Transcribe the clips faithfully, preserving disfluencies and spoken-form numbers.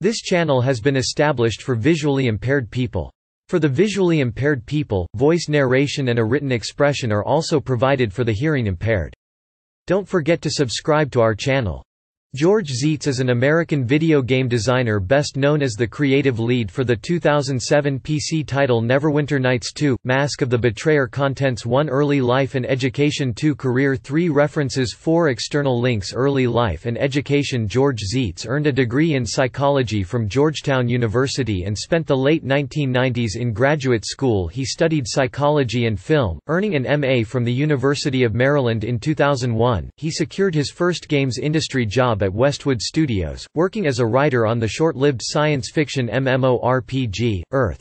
This channel has been established for visually impaired people. For the visually impaired people, voice narration and a written expression are also provided for the hearing impaired. Don't forget to subscribe to our channel. George Ziets is an American video game designer best known as the creative lead for the two thousand seven P C title Neverwinter Nights two, Mask of the Betrayer. Contents: one Early Life and Education, two Career, three References, four External links. Early Life and Education. George Ziets earned a degree in psychology from Georgetown University and spent the late nineteen nineties in graduate school. He studied psychology and film, earning an M A from the University of Maryland in two thousand one. He secured his first games industry job at Westwood Studios, working as a writer on the short-lived science fiction M M O R P G, Earth.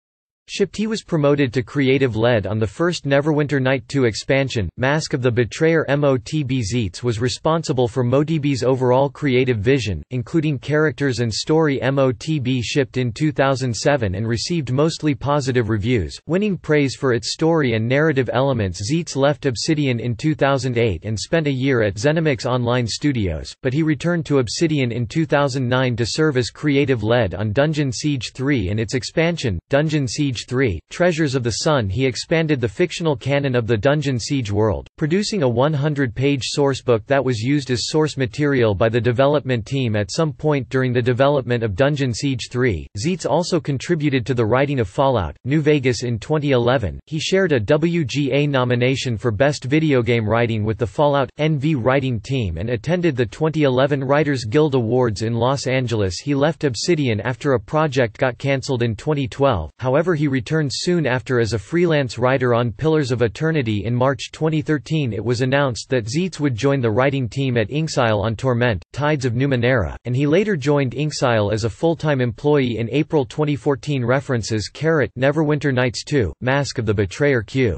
He was promoted to creative lead on the first Neverwinter Night two expansion. Mask of the Betrayer MotB Ziets was responsible for MotB's overall creative vision, including characters and story. MotB shipped in two thousand seven and received mostly positive reviews, winning praise for its story and narrative elements. Ziets left Obsidian in two thousand eight and spent a year at ZeniMax Online Studios, but he returned to Obsidian in two thousand nine to serve as creative lead on Dungeon Siege three and its expansion, Dungeon Siege three, Treasures of the Sun. He expanded the fictional canon of the Dungeon Siege world, producing a one hundred page sourcebook that was used as source material by the development team at some point during the development of Dungeon Siege three. Ziets also contributed to the writing of Fallout, New Vegas in twenty eleven. He shared a W G A nomination for Best Video Game Writing with the Fallout N V writing team and attended the twenty eleven Writers Guild Awards in Los Angeles. He left Obsidian after a project got cancelled in twenty twelve, however he returned soon after as a freelance writer on Pillars of Eternity. In March twenty thirteen it was announced that Ziets would join the writing team at Inxile on Torment, Tides of Numenera, and he later joined Inxile as a full-time employee in April twenty fourteen. References: Neverwinter Nights two, Mask of the Betrayer. Q.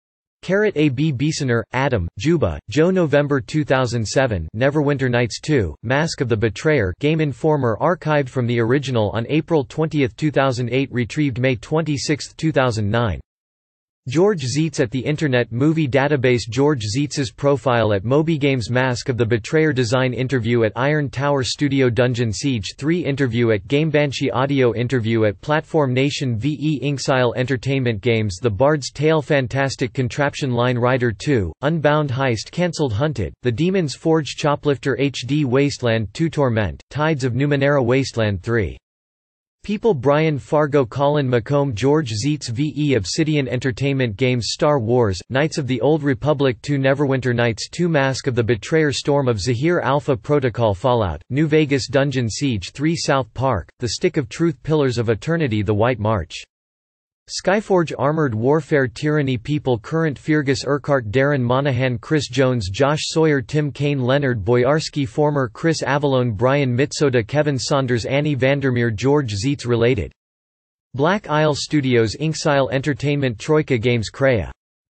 A B Biesener, Adam, Juba, Joe. November two thousand seven. Neverwinter Nights two, Mask of the Betrayer. Game Informer archived from the original on April twentieth two thousand eight, retrieved May twenty-sixth two thousand nine. George Ziets at the Internet Movie Database. George Ziets's profile at MobyGames. Mask of the Betrayer. Design interview at Iron Tower Studio. Dungeon Siege three interview at GameBanshee. Audio interview at Platform Nation V E Inxile Entertainment Games. The Bard's Tale. Fantastic Contraption. Line Rider two, Unbound Heist. Cancelled. Hunted, The Demon's Forge. Choplifter H D. Wasteland two, Torment, Tides of Numenera. Wasteland three. People. Brian Fargo. Colin McComb. George Ziets V E Obsidian Entertainment Games. Star Wars, Knights of the Old Republic two, Neverwinter Nights two, Mask of the Betrayer. Storm of Zahir. Alpha Protocol. Fallout, New Vegas. Dungeon Siege three, South Park, The Stick of Truth. Pillars of Eternity. The White March. Skyforge. Armored Warfare. Tyranny. People. Current. Fergus Urquhart. Darren Monahan. Chris Jones. Josh Sawyer. Tim Kaine. Leonard Boyarsky. Former. Chris Avallone. Brian Mitsoda. Kevin Saunders. Annie Vandermeer. George Ziets. Related. Black Isle Studios. Inxile Entertainment. Troika Games. Crea.